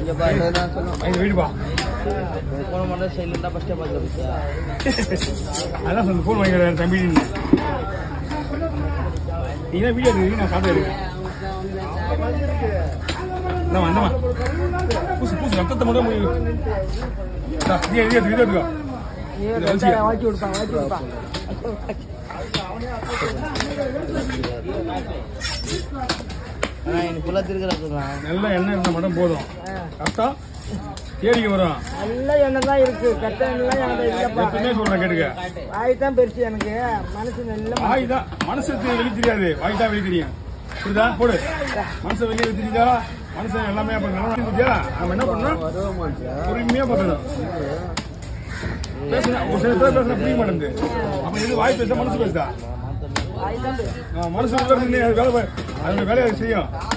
இங்க பாரு நான் சொல்றேன் எங்க வீடு பா போன் பண்ண சைலண்டா ஃபர்ஸ்ட் பாத்துக்கியா அதான் சொல்ல போன் வாங்கிக்கிறேன் தம்பி நீங்க வீடியோ எடுத்து நான் சாப்பிட்டு எடுக்கிறேன் இந்தமா பூசு பூசு ரத்தத்தை மட்டும் முடியும் எடுத்துக்கோ வாக்கி விடுப்பான் நல்ல எண்ணெய் இருந்தா மட்டும் போதும் கரெக்டா ஏறிக்க வரும் நல்ல எண்ணெய் தான் இருக்கு கட்ட எண்ணெய் சொல்றேன் கேட்டுக்க வாய் தான் பெருசு எனக்கு மனசு நல்ல வாய் தான் மனசுக்கு வெளியே தெரியாது வாய் தான் வெளியே தெரியும் புரியுதா போடு மனசை வெளியே தெரியுதா மனசு எல்லாமே நம்ம என்ன பண்ணணும் பொறுமையா பார்க்கணும் பேசுனா ஒரு சில பேர் பேசுனா புரிய மாட்டேங்குது அப்ப இது வாய் பேச மனசு பேசுதா மனசு வேலை அதோட வேலையை செய்யும்